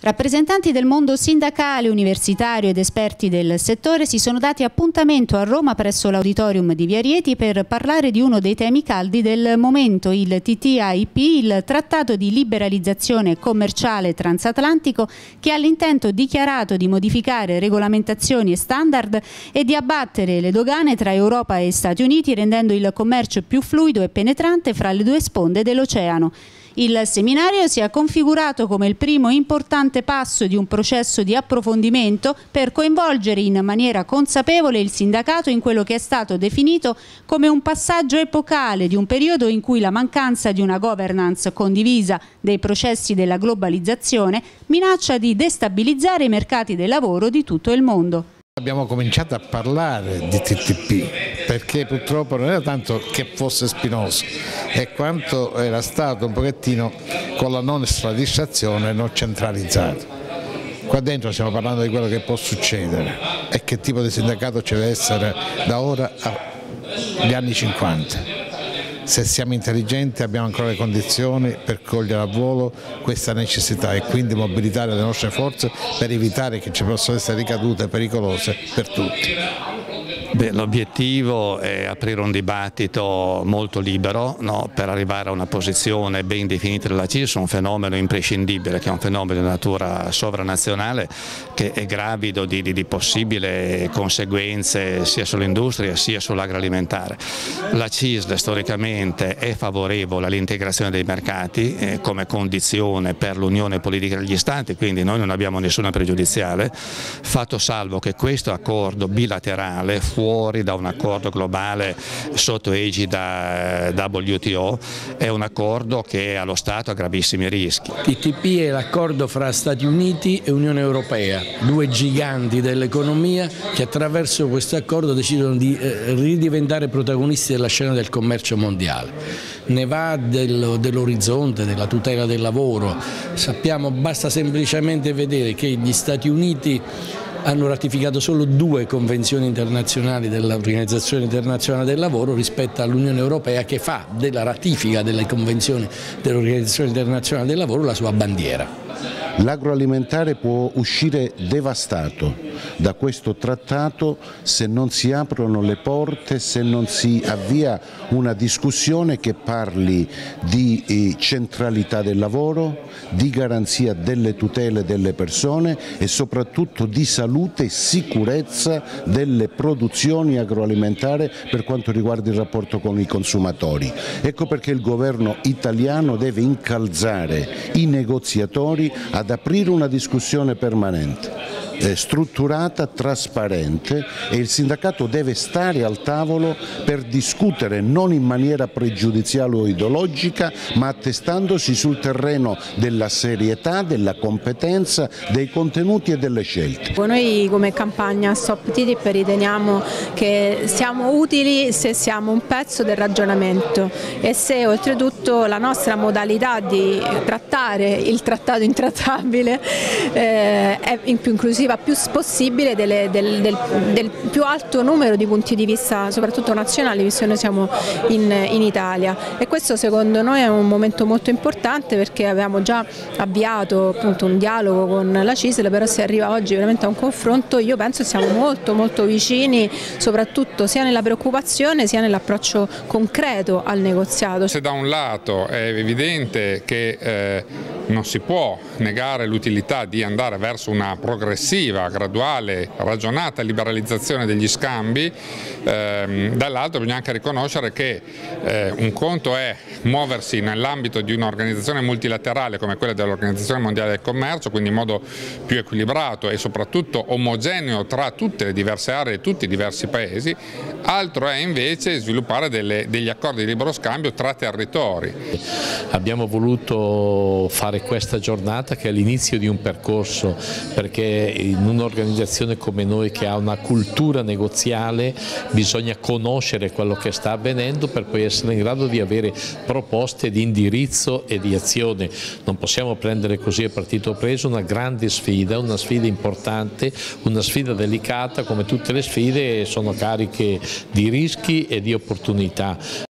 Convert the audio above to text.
Rappresentanti del mondo sindacale, universitario ed esperti del settore si sono dati appuntamento a Roma presso l'auditorium di Via Rieti per parlare di uno dei temi caldi del momento, il TTIP, il Trattato di liberalizzazione commerciale transatlantico che ha l'intento dichiarato di modificare regolamentazioni e standard e di abbattere le dogane tra Europa e Stati Uniti, rendendo il commercio più fluido e penetrante fra le due sponde dell'oceano. Il seminario si è configurato come il primo importante passo di un processo di approfondimento per coinvolgere in maniera consapevole il sindacato in quello che è stato definito come un passaggio epocale di un periodo in cui la mancanza di una governance condivisa dei processi della globalizzazione minaccia di destabilizzare i mercati del lavoro di tutto il mondo. Abbiamo cominciato a parlare di TTIP perché purtroppo non era tanto che fosse spinoso, è quanto era stato un pochettino con la non estradizione non centralizzato. Qua dentro stiamo parlando di quello che può succedere e che tipo di sindacato ci deve essere da ora agli anni 50. Se siamo intelligenti abbiamo ancora le condizioni per cogliere a volo questa necessità e quindi mobilitare le nostre forze per evitare che ci possano essere ricadute pericolose per tutti. L'obiettivo è aprire un dibattito molto libero, per arrivare a una posizione ben definita della CIS su un fenomeno imprescindibile, che è un fenomeno di natura sovranazionale che è gravido di possibili conseguenze sia sull'industria sia sull'agroalimentare. La CIS storicamente è favorevole all'integrazione dei mercati come condizione per l'unione politica degli Stati, quindi noi non abbiamo nessuna pregiudiziale, fatto salvo che questo accordo bilaterale fuori da un accordo globale sotto egida WTO è un accordo che allo Stato ha gravissimi rischi. TTIP è l'accordo fra Stati Uniti e Unione Europea, due giganti dell'economia che attraverso questo accordo decidono di ridiventare protagonisti della scena del commercio mondiale. Ne va dell'orizzonte, della tutela del lavoro. Sappiamo, basta semplicemente vedere che gli Stati Uniti hanno ratificato solo 2 convenzioni internazionali dell'Organizzazione Internazionale del Lavoro rispetto all'Unione Europea che fa della ratifica delle convenzioni dell'Organizzazione Internazionale del Lavoro la sua bandiera. L'agroalimentare può uscire devastato da questo trattato se non si aprono le porte, se non si avvia una discussione che parli di centralità del lavoro, di garanzia delle tutele delle persone e soprattutto di salute e sicurezza delle produzioni agroalimentari per quanto riguarda il rapporto con i consumatori. Ecco perché il governo italiano deve incalzare i negoziatori ad aprire una discussione permanente, strutturata, trasparente, e il sindacato deve stare al tavolo per discutere non in maniera pregiudiziale o ideologica ma attestandosi sul terreno della serietà, della competenza, dei contenuti e delle scelte. Noi come campagna Stop TTIP riteniamo che siamo utili se siamo un pezzo del ragionamento e se oltretutto la nostra modalità di trattare il trattato intrattabile è più inclusiva più possibile del più alto numero di punti di vista, soprattutto nazionali, visto che noi siamo in Italia, e questo secondo noi è un momento molto importante perché avevamo già avviato appunto un dialogo con la CISL, però si arriva oggi veramente a un confronto. Io penso che siamo molto vicini, soprattutto sia nella preoccupazione sia nell'approccio concreto al negoziato. Se da un lato è evidente che non si può negare l'utilità di andare verso una progressiva, graduale, ragionata liberalizzazione degli scambi, dall'altro bisogna anche riconoscere che un conto è muoversi nell'ambito di un'organizzazione multilaterale come quella dell'Organizzazione Mondiale del Commercio, quindi in modo più equilibrato e soprattutto omogeneo tra tutte le diverse aree e tutti i diversi paesi, altro è invece sviluppare degli accordi di libero scambio tra territori. Abbiamo voluto fare questa giornata che è l'inizio di un percorso, perché in un'organizzazione come noi che ha una cultura negoziale bisogna conoscere quello che sta avvenendo per poi essere in grado di avere proposte di indirizzo e di azione. Non possiamo prendere così a partito preso una grande sfida, una sfida importante, una sfida delicata. Come tutte le sfide sono cariche di rischi e di opportunità.